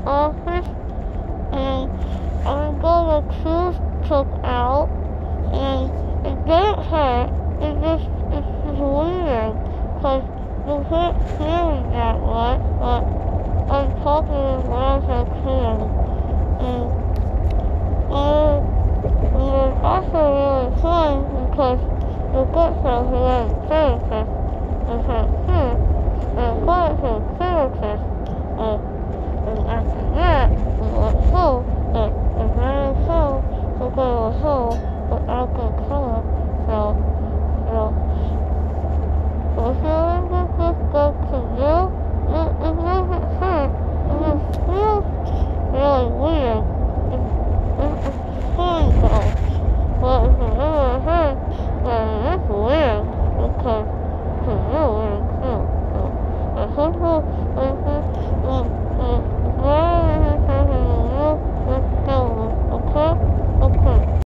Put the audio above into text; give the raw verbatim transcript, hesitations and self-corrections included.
office and I got a tooth took out and it didn't hurt. It just, it's just weird because you can't hear me that much, but I'm talking as loud as I can. And, and it was also really fun because you get to hear the therapist. It's like, hmm, and I got it from the therapist. And, and after that, we went home, and, and when I was home, we go home without the color. So, so, if you ever just go to you, it, it doesn't hurt. It just feels really weird. It, it, it's fun though. But if it ever hurts, then it's weird because it's really weird too. So, and people, they just,